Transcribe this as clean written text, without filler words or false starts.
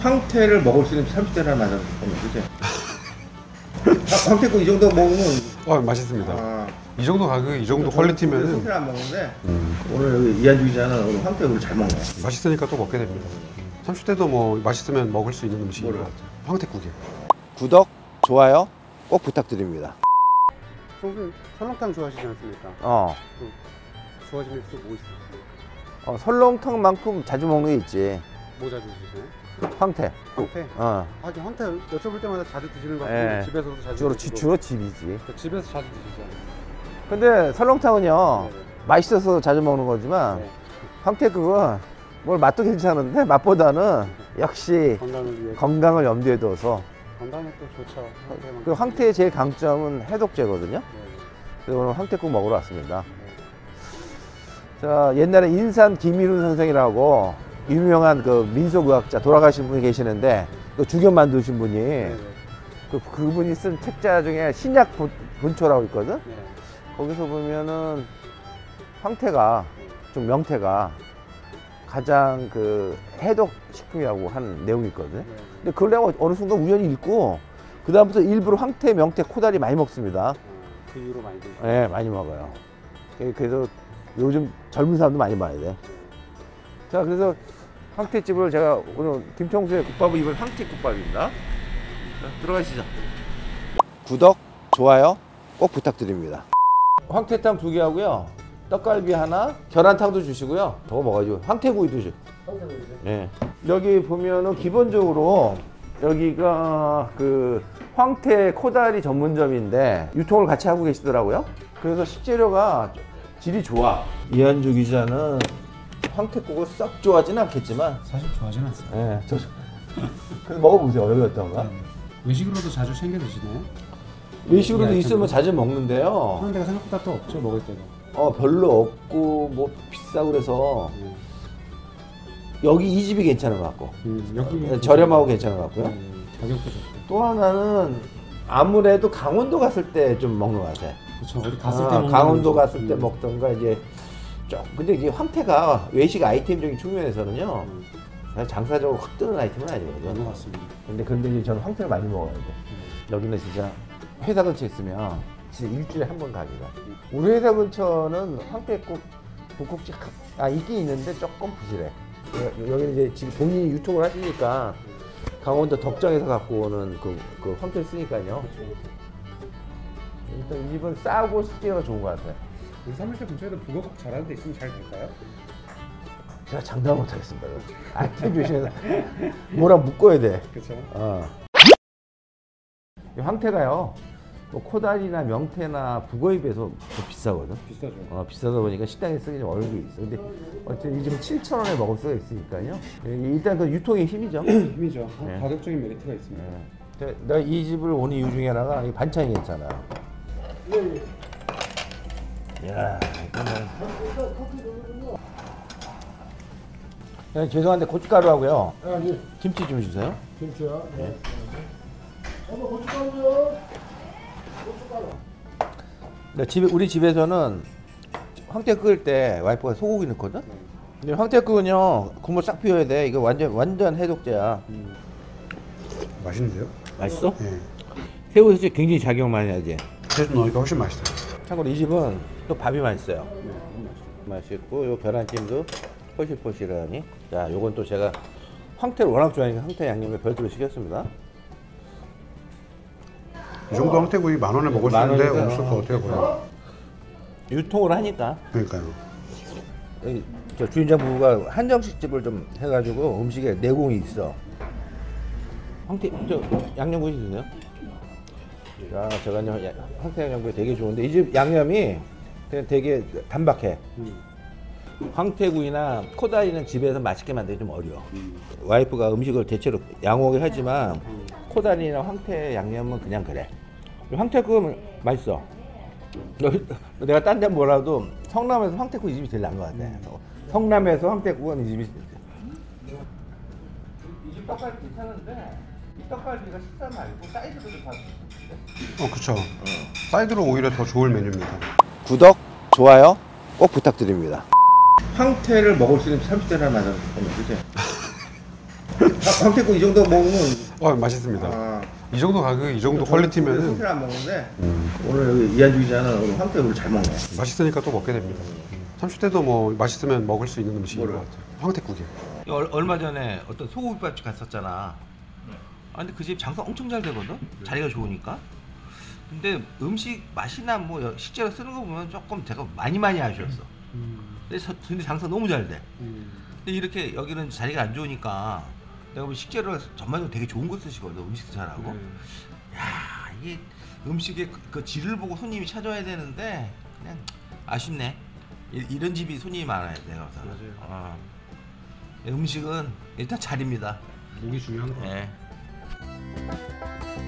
황태를 먹을 수 있는 30대나 맞아서 그지? 황태국 이 정도 먹으면 맛있습니다. 이 정도 가격, 이 정도 퀄리티면은 황태를 안 먹는데 오늘 여기 이한주 기자는 오늘 황태국을 잘 먹네. 맛있으니까 또 먹게 됩니다. 30대도 뭐 맛있으면 먹을 수 있는 음식인 것 같아요. 황태국이요. 구독, 좋아요 꼭 부탁드립니다. 평소에 설렁탕 좋아하시지 않습니까? 좋아하시는 또 뭐 있어요? 설렁탕만큼 자주 먹는 게 있지. 뭐 자주 드시나요? 황태. 황태? 하긴 황태 여쭤볼 때마다 자주 드시는 것 같고 예. 집에서도 자주 주로 집이지. 그러니까 집에서 자주 드시잖아요. 근데 설렁탕은요, 네네. 맛있어서 자주 먹는 거지만 네. 황태국은 뭘 맛도 괜찮은데 맛보다는 역시 건강을 위해 건강을 염두에 둬서. 건강에 또 좋죠. 그 황태의 제일 강점은 해독제거든요. 네. 그래서 오늘 황태국 먹으러 왔습니다. 자, 옛날에 인산 김일훈 선생이라고 유명한 그 민속의학자 돌아가신 분이 계시는데 그 주견 만드신 분이 네. 그분이 쓴 책자 중에 신약 본초라고 있거든. 네. 거기서 보면은 황태가 좀 명태가 가장 그 해독 식품이라고 하는 내용이 있거든. 네. 근데 그걸 내가 어느 순간 우연히 읽고 그 다음부터 일부러 황태, 명태, 코다리 많이 먹습니다. 그 이후로 많이 드시죠. 네, 많이 먹어요. 그래서 요즘 젊은 사람도 많이 봐야 돼. 자, 그래서 황태집을 제가 오늘 김청수의 국밥을 이번 황태국밥입니다. 자, 들어가시죠. 구독, 좋아요 꼭 부탁드립니다. 황태탕 2개 하고요. 떡갈비 하나, 계란탕도 주시고요. 저거 먹어야죠. 황태구이도 주. 네. 여기 보면은 기본적으로 여기가 그 황태 코다리 전문점인데 유통을 같이 하고 계시더라고요. 그래서 식재료가 질이 좋아. 이한주 기자는 황태국을 썩 좋아하진 않겠지만 사실 좋아하진 않습니다. 네, 그래서 먹어보세요. 여기 어떤가? 외식으로도 자주 챙겨 드시나요? 외식으로도 네, 있으면 자주 먹는데요. 하는 데가 생각보다 또 없죠, 먹을 때가. 별로 없고 뭐 비싸고 그래서 여기 이 집이 괜찮은 것 같고 여기 저렴하고 괜찮은 것 같고요. 가격도 좋고. 또 하나는 아무래도 강원도 갔을 때 좀 먹는 것 같아. 그렇죠. 어디 갔을 때 먹는 강원도 음식. 갔을 때 먹던가 이제 근데 이게 황태가 외식 아이템적인 측면에서는요 장사적으로 확 뜨는 아이템은 아니거든요. 그런 것 같습니다. 근데 이제 저는 황태를 많이 먹어야 돼. 여기는 진짜 회사 근처에 있으면 진짜 일주일에 한 번 가기가. 우리 회사 근처는 황태국 북국집 있긴 있는데 조금 부실해. 여기는 이제 지금 본인이 유통을 하시니까 강원도 덕정에서 갖고 오는 그 황태를 쓰니까요. 일단 이 집은 싸고 식재료가 좋은 것 같아요. 우리 사무실 근처에도 북어국 잘하는 데 있으면 잘 될까요? 제가 장담 못하겠습니다. 태주시에서 뭐라 묶어야 돼. 그렇죠. 이 황태가요. 뭐 코다리나 명태나 북어에 비해서 더 비싸거든. 비싸죠. 비싸다 보니까 식당에 쓰기 좀 어려운 게 있어. 근데 어쨌든 이 집은 7,000원에 먹을 수가 있으니까요. 일단 그 유통의 힘이죠. 힘이죠. 네. 가격적인 메리트가 있습니다. 내가 이 집을 온 이유 중에 하나가 이 반찬이 괜찮아. 이야, 이거는. 죄송한데 고춧가루하고요. 김치 좀 주세요. 김치요? 네. 고춧가루요? 우리 집에서는 황태 끓일 때 와이프가 소고기 넣거든. 근데 황태국은요 국물 싹 비워야 돼. 이거 완전 해독제야. 맛있는데요? 맛있어? 네. 새우젓이 굉장히 작용 많이 하지. 채소 넣으니까 훨씬 맛있어요. 참고로 이 집은 또 밥이 맛있어요. 맛있고 요 계란찜도 포실포실하니. 자, 요건 또 제가 황태를 워낙 좋아하니까 황태 양념을 별도로 시켰습니다. 이 정도 황태구이 10,000원에 먹을 수 있는데 없을 것 같아요, 거의. 유통을 하니까. 그러니까요. 저 주인장 부부가 한정식집을 좀 해가지고 음식에 내공이 있어. 양념구이 드세요? 자, 제가 황태 양념구이 되게 좋은데 이 집 양념이 되게 단박해. 황태구이나 코다리는 집에서 맛있게 만들기 좀 어려워. 와이프가 음식을 대체로 양호하게 하지만 코다리나 황태 양념은 그냥 그래. 황태국은 맛있어. 내가 딴 데 뭐라도 성남에서 황태국 이 집이 제일 나은 것 같아. 성남에서 황태국은 이 집이. 이 집 떡갈비 괜찮은데 이 떡갈비가 식사 말고 사이드로 좀 봐주세요. 그쵸. 사이드로 오히려 더 좋을 메뉴입니다. 구독, 좋아요 꼭 부탁드립니다. 황태를 먹을 수 있는 30대나 맞아서 그지? 황태국 이 정도 먹으면 맛있습니다. 아, 이 정도 가격, 이 정도 손질 퀄리티면은 안 먹는데 오늘 여기 이한주 기자는 오늘 황태국을 잘 먹네. 맛있으니까 또 먹게 됩니다. 30대도 뭐 맛있으면 먹을 수 있는 음식인 것 뭐를? 같아요. 황태국이. 얼마 전에 어떤 소고기밥집 갔었잖아. 아 근데 그 집 장사 엄청 잘 되거든. 자리가 좋으니까. 근데 음식 맛이나 뭐 식재료 쓰는 거 보면 조금 제가 많이 아쉬웠어. 근데 장사 너무 잘 돼. 근데 이렇게 여기는 자리가 안 좋으니까 내가 보면 식재료가 전반적으로 되게 좋은 거 쓰시거든. 음식도 잘하고. 야 이게 음식의 그 질을 보고 손님이 찾아와야 되는데 그냥 아쉽네. 이런 집이 손님이 많아야 돼요. 맞아요. 음식은 일단 자리입니다. 목이 중요한 거 같아요. 예.